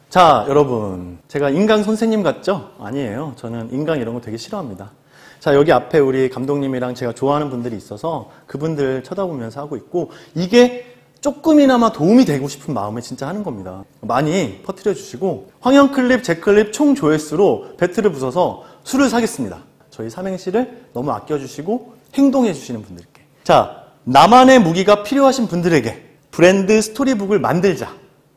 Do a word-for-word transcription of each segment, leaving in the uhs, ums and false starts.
자, 여러분, 제가 인강 선생님 같죠? 아니에요. 저는 인강 이런 거 되게 싫어합니다. 자, 여기 앞에 우리 감독님이랑 제가 좋아하는 분들이 있어서 그분들 쳐다보면서 하고 있고, 이게 조금이나마 도움이 되고 싶은 마음에 진짜 하는 겁니다. 많이 퍼뜨려 주시고, 황영클립, 제클립 총 조회수로 배틀을 부숴서 술을 사겠습니다. 저희 삼행시를 너무 아껴주시고 행동해 주시는 분들께. 자, 나만의 무기가 필요하신 분들에게 브랜드 스토리북을 만들자.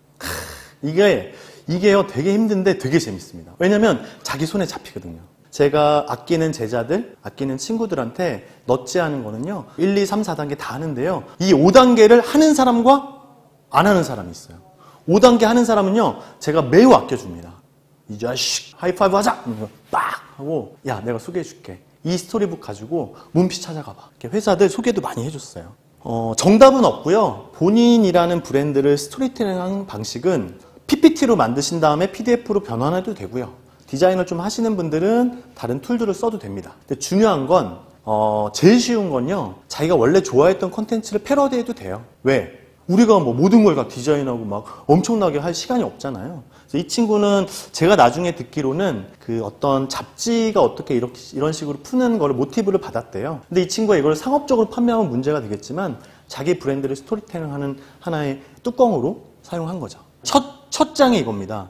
이게, 이게요 되게 힘든데 되게 재밌습니다. 왜냐면 자기 손에 잡히거든요. 제가 아끼는 제자들, 아끼는 친구들한테 넛지 하는 거는요, 일, 이, 삼, 사 단계 다 하는데요, 이 오 단계를 하는 사람과 안 하는 사람이 있어요. 오 단계 하는 사람은요, 제가 매우 아껴줍니다. 이 자식, 하이파이브 하자! 빡! 하고, 야, 내가 소개해줄게. 이 스토리북 가지고 문피 찾아가봐. 이렇게 회사들 소개도 많이 해줬어요. 어, 정답은 없고요. 본인이라는 브랜드를 스토리텔링하는 방식은 피피티로 만드신 다음에 피디에프로 변환해도 되고요. 디자인을 좀 하시는 분들은 다른 툴들을 써도 됩니다. 근데 중요한 건 어, 제일 쉬운 건요, 자기가 원래 좋아했던 콘텐츠를 패러디해도 돼요. 왜? 우리가 뭐 모든 걸 다 디자인하고 막 엄청나게 할 시간이 없잖아요. 그래서 이 친구는 제가 나중에 듣기로는 그 어떤 잡지가 어떻게 이렇게 이런 식으로 푸는 거를 모티브를 받았대요. 근데 이 친구가 이걸 상업적으로 판매하면 문제가 되겠지만 자기 브랜드를 스토리텔링하는 하나의 뚜껑으로 사용한 거죠. 첫, 첫 장이 이겁니다.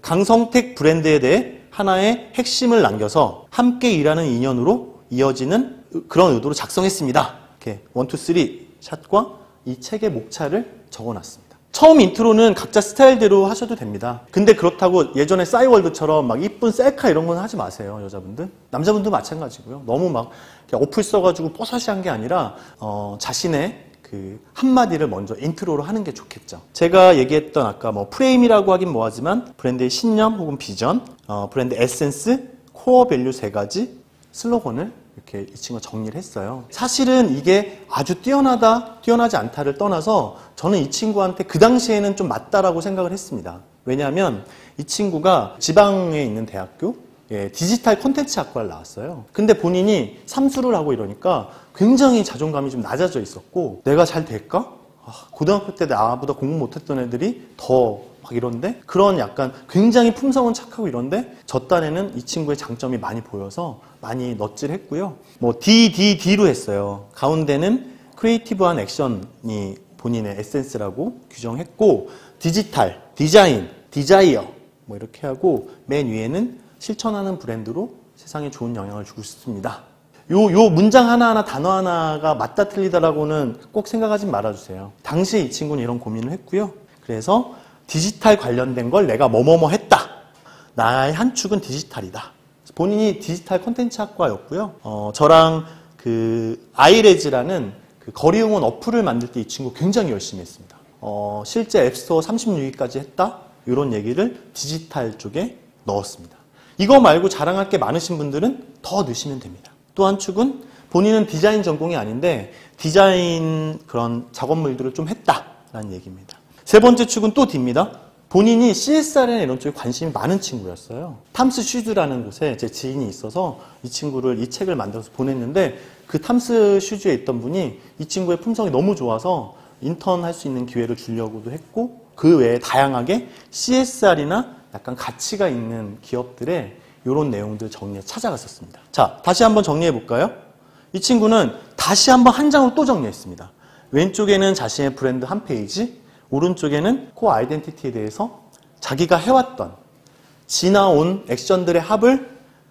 강성택 브랜드에 대해 하나의 핵심을 남겨서 함께 일하는 인연으로 이어지는 그런 의도로 작성했습니다. 이렇게 원, 투, 쓰리 샷과 이 책의 목차를 적어놨습니다. 처음 인트로는 각자 스타일대로 하셔도 됩니다. 근데 그렇다고 예전에 싸이월드처럼 막 이쁜 셀카 이런 건 하지 마세요, 여자분들. 남자분도 마찬가지고요. 너무 막 어플 써가지고 뽀사시한 게 아니라 어, 자신의 그 한마디를 먼저 인트로로 하는 게 좋겠죠. 제가 얘기했던 아까 뭐 프레임이라고 하긴 뭐하지만 브랜드의 신념 혹은 비전, 어, 브랜드 에센스, 코어 밸류 세 가지 슬로건을 이렇게 이 친구가 정리를 했어요. 사실은 이게 아주 뛰어나다, 뛰어나지 않다를 떠나서 저는 이 친구한테 그 당시에는 좀 맞다라고 생각을 했습니다. 왜냐하면 이 친구가 지방에 있는 대학교 예, 디지털 콘텐츠 학과를 나왔어요. 근데 본인이 삼수를 하고 이러니까 굉장히 자존감이 좀 낮아져 있었고, 내가 잘 될까? 아, 고등학교 때 나보다 공부 못했던 애들이 더 막 이런데? 그런 약간 굉장히 품성은 착하고 이런데 저 딴에는 이 친구의 장점이 많이 보여서 많이 넛질했고요. 뭐 디, 디, 디로 했어요. 가운데는 크리에이티브한 액션이 본인의 에센스라고 규정했고, 디지털, 디자인, 디자이어 뭐 이렇게 하고 맨 위에는 실천하는 브랜드로 세상에 좋은 영향을 주고 싶습니다. 요, 요 문장 하나하나 단어 하나가 맞다 틀리다라고는 꼭 생각하지 말아주세요. 당시에 이 친구는 이런 고민을 했고요. 그래서 디지털 관련된 걸 내가 뭐뭐뭐 했다. 나의 한 축은 디지털이다. 본인이 디지털 콘텐츠 학과였고요. 어, 저랑 그 아이레즈라는 그 거리응원 어플을 만들 때 이 친구 굉장히 열심히 했습니다. 어, 실제 앱스토어 삼십육 위까지 했다. 이런 얘기를 디지털 쪽에 넣었습니다. 이거 말고 자랑할 게 많으신 분들은 더 넣으시면 됩니다. 또 한 축은 본인은 디자인 전공이 아닌데 디자인 그런 작업물들을 좀 했다라는 얘기입니다. 세 번째 축은 또 D입니다. 본인이 씨에스알이나 이런 쪽에 관심이 많은 친구였어요. 탐스 슈즈라는 곳에 제 지인이 있어서 이 친구를 이 책을 만들어서 보냈는데, 그 탐스 슈즈에 있던 분이 이 친구의 품성이 너무 좋아서 인턴 할 수 있는 기회를 주려고도 했고, 그 외에 다양하게 씨에스알이나 약간 가치가 있는 기업들의 이런 내용들 정리해 찾아갔었습니다. 자, 다시 한번 정리해 볼까요? 이 친구는 다시 한번 한 장으로 또 정리했습니다. 왼쪽에는 자신의 브랜드 한 페이지, 오른쪽에는 코어 아이덴티티에 대해서 자기가 해왔던 지나온 액션들의 합을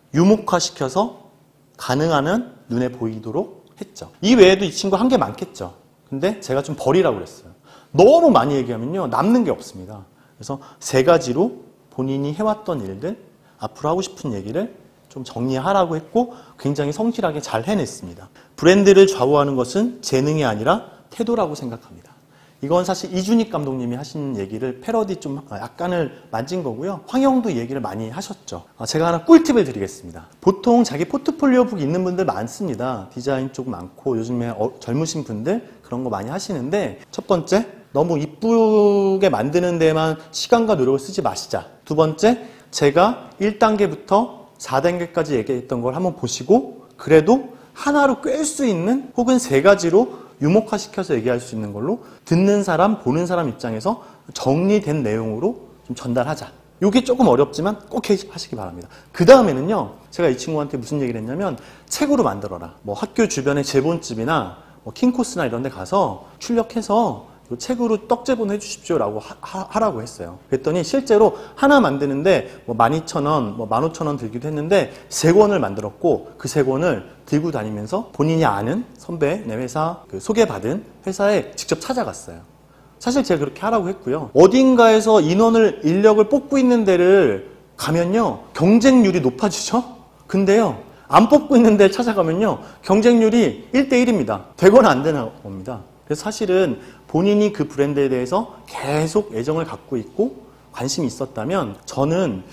유목화시켜서 가능하면 눈에 보이도록 했죠. 이 외에도 이 친구 한 게 많겠죠. 근데 제가 좀 버리라고 그랬어요. 너무 많이 얘기하면요, 남는 게 없습니다. 그래서 세 가지로 본인이 해왔던 일들, 앞으로 하고 싶은 얘기를 좀 정리하라고 했고 굉장히 성실하게 잘 해냈습니다. 브랜드를 좌우하는 것은 재능이 아니라 태도라고 생각합니다. 이건 사실 이준익 감독님이 하신 얘기를 패러디 좀 약간을 만진 거고요. 황영도 이 얘기를 많이 하셨죠. 제가 하나 꿀팁을 드리겠습니다. 보통 자기 포트폴리오 북 있는 분들 많습니다. 디자인 쪽 많고 요즘에 어, 젊으신 분들 그런 거 많이 하시는데, 첫 번째, 너무 이쁘게 만드는 데만 시간과 노력을 쓰지 마시자. 두 번째, 제가 일 단계부터 사 단계까지 얘기했던 걸 한번 보시고 그래도 하나로 꿰 수 있는 혹은 세 가지로 유목화시켜서 얘기할 수 있는 걸로 듣는 사람, 보는 사람 입장에서 정리된 내용으로 좀 전달하자. 이게 조금 어렵지만 꼭 하시기 바랍니다. 그 다음에는요, 제가 이 친구한테 무슨 얘기를 했냐면 책으로 만들어라. 뭐 학교 주변의 제본집이나 뭐 킹코스나 이런 데 가서 출력해서 이 책으로 떡제본 해주십시오 라고 하, 하라고 했어요. 그랬더니 실제로 하나 만드는데 뭐 만 이천 원, 뭐 만 오천 원 들기도 했는데 세 권을 만들었고 그 세 권을 들고 다니면서 본인이 아는 선배네 회사, 그 소개받은 회사에 직접 찾아갔어요. 사실 제가 그렇게 하라고 했고요. 어딘가에서 인원을, 인력을 뽑고 있는 데를 가면요, 경쟁률이 높아지죠? 근데요, 안 뽑고 있는 데 찾아가면요, 경쟁률이 일 대 일입니다. 되거나 안 되는 겁니다. 그래서 사실은 본인이 그 브랜드에 대해서 계속 애정을 갖고 있고 관심이 있었다면 저는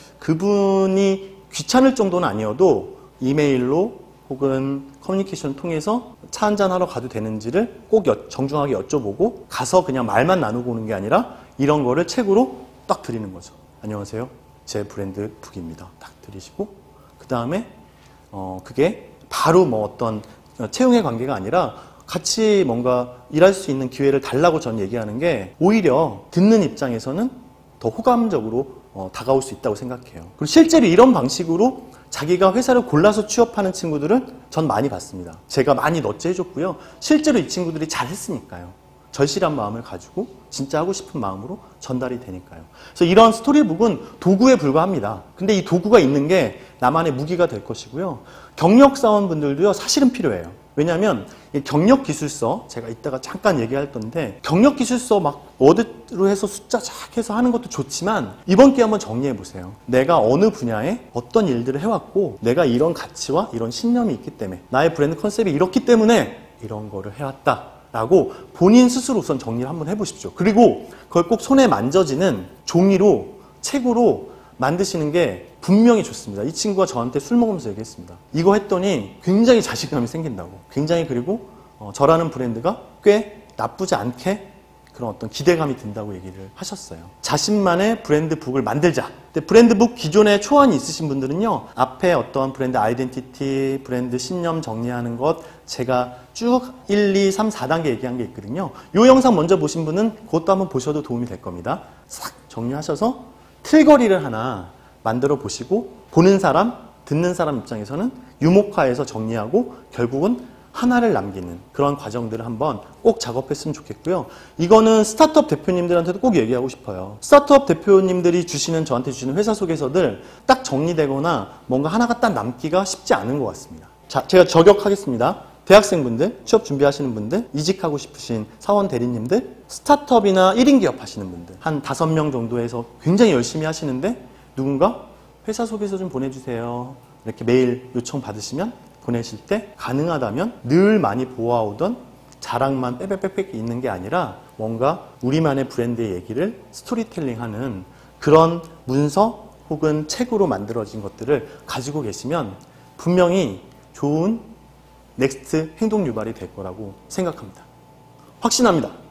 그분이 귀찮을 정도는 아니어도 이메일로 혹은 커뮤니케이션을 통해서 차 한잔 하러 가도 되는지를 꼭 여, 정중하게 여쭤보고 가서 그냥 말만 나누고 오는 게 아니라 이런 거를 책으로 딱 드리는 거죠. 안녕하세요. 제 브랜드 북입니다. 딱 드리시고 그 다음에 어, 그게 바로 뭐 어떤 채용의 관계가 아니라 같이 뭔가 일할 수 있는 기회를 달라고 저는 얘기하는 게 오히려 듣는 입장에서는 더 호감적으로 어, 다가올 수 있다고 생각해요. 그리고 실제로 이런 방식으로 자기가 회사를 골라서 취업하는 친구들은 전 많이 봤습니다. 제가 많이 넛지 해줬고요. 실제로 이 친구들이 잘했으니까요. 절실한 마음을 가지고 진짜 하고 싶은 마음으로 전달이 되니까요. 그래서 이런 스토리북은 도구에 불과합니다. 근데 이 도구가 있는 게 나만의 무기가 될 것이고요. 경력사원분들도요, 사실은 필요해요. 왜냐하면 경력기술서, 제가 이따가 잠깐 얘기할 건데 경력기술서 막 워드로 해서 숫자 쫙 해서 하는 것도 좋지만 이번 기회에 한번 정리해 보세요. 내가 어느 분야에 어떤 일들을 해왔고 내가 이런 가치와 이런 신념이 있기 때문에 나의 브랜드 컨셉이 이렇기 때문에 이런 거를 해왔다 라고 본인 스스로 우선 정리를 한번 해보십시오. 그리고 그걸 꼭 손에 만져지는 종이로, 책으로 만드시는 게 분명히 좋습니다. 이 친구가 저한테 술 먹으면서 얘기했습니다. 이거 했더니 굉장히 자신감이 생긴다고. 굉장히 그리고 어, 저라는 브랜드가 꽤 나쁘지 않게 그런 어떤 기대감이 든다고 얘기를 하셨어요. 자신만의 브랜드북을 만들자. 근데 브랜드북 기존에 초안이 있으신 분들은요, 앞에 어떤 브랜드 아이덴티티, 브랜드 신념 정리하는 것 제가 쭉 일, 이, 삼, 사 단계 얘기한 게 있거든요. 이 영상 먼저 보신 분은 그것도 한번 보셔도 도움이 될 겁니다. 싹 정리하셔서 틀거리를 하나 만들어 보시고 보는 사람, 듣는 사람 입장에서는 유목화해서 정리하고 결국은 하나를 남기는 그런 과정들을 한번 꼭 작업했으면 좋겠고요. 이거는 스타트업 대표님들한테도 꼭 얘기하고 싶어요. 스타트업 대표님들이 주시는, 저한테 주시는 회사 소개서들 딱 정리되거나 뭔가 하나가 딱 남기가 쉽지 않은 것 같습니다. 자, 제가 저격하겠습니다. 대학생분들, 취업 준비하시는 분들, 이직하고 싶으신 사원 대리님들, 스타트업이나 일 인 기업 하시는 분들, 한 다섯 명 정도 해서 굉장히 열심히 하시는데 누군가 회사 소개서 좀 보내주세요. 이렇게 메일 요청 받으시면 보내실 때 가능하다면 늘 많이 보아오던 자랑만 빼빼빼빼 있는 게 아니라 뭔가 우리만의 브랜드의 얘기를 스토리텔링하는 그런 문서 혹은 책으로 만들어진 것들을 가지고 계시면 분명히 좋은 넥스트 행동 유발이 될 거라고 생각합니다. 확신합니다.